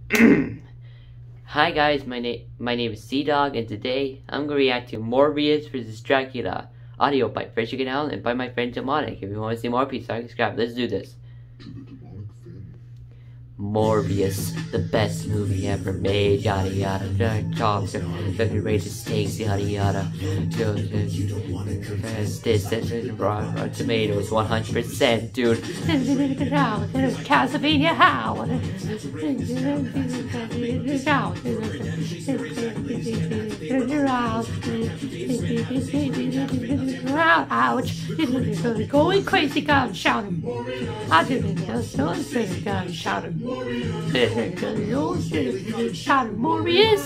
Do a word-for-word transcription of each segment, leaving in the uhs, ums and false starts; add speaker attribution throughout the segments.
Speaker 1: Hi guys, my name my name is Cdog, and today I'm gonna react to Morbius versus Dracula audio by Fresh Chicken Out and by my friend Demonic. If you want to see more, please like, subscribe. Let's do this. Morbius, the best movie ever made, yada yada, the chops, the rated stakes, yada yada. This, this, Rotten Tomatoes, one hundred percent, dude. Castlevania, how? Ouch! Going crazy, God shouting. I didn't know, so crazy, God shouting. Shouting Morbius.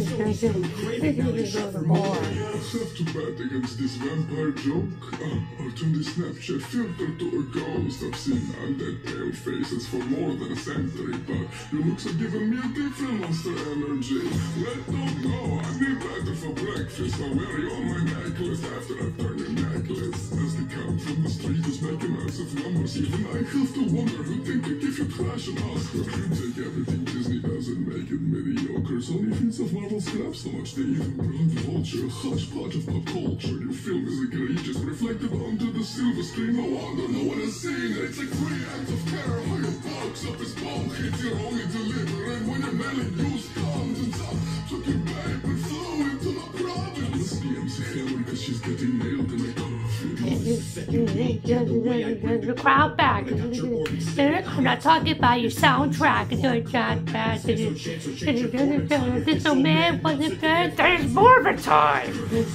Speaker 1: More.
Speaker 2: Myself to bat against this vampire joke. Uh, I'll turn this Snapchat filter to a ghost. I've seen undead pale faces for more than a century, but your looks have given me a different monster energy. Let don't know, I need better for breakfast. I'll wear you on my necklace after I've turned your necklace. As they come from the street who's making massive numbers, even I have to wonder who think to give you trash and Oscar. You take everything Disney does and make it mediocre. Sony thinks of Marvel scrap so much they even brought the vulture. A hodgepodge of pop culture. Your film is egregious, reflected onto the silver screen. No wonder no one has seen it. It's like three acts of terror. How your box up his bone hits your only delivering when you're mailing used contents up. Took your back and flew into the province. The M C family because she's getting nailed in a coffin.
Speaker 1: The crowd back. I'm not talking about your soundtrack. This old man wasn't bad. There's more of a time.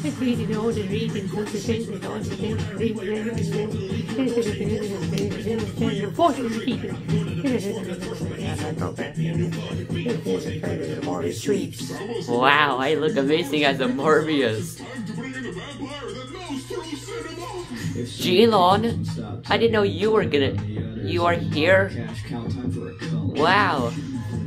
Speaker 1: Wow, I look amazing as a Morbius. G-Lon, I didn't know you were gonna, you are here? Wow.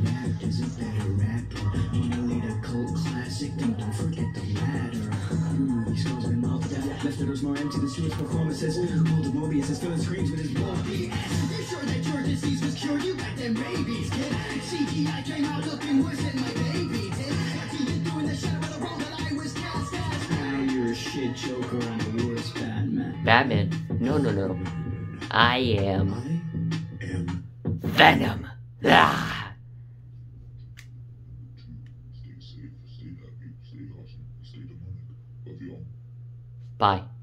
Speaker 3: Left more empty than Stewart's performances. Old Morbius is filling screens with his morbius. You sure that your disease was cured? You got them rabies, kid. C G I came out looking worse than my baby did. I see you doing the shit about the role that I was cast as. Now you're a shit Joker and the worst Batman.
Speaker 1: Batman? No, no, no. I am.
Speaker 2: I am
Speaker 1: Venom. Ah.
Speaker 2: Stay safe, stay happy, stay awesome, stay demonic. Love you all.
Speaker 1: Bye.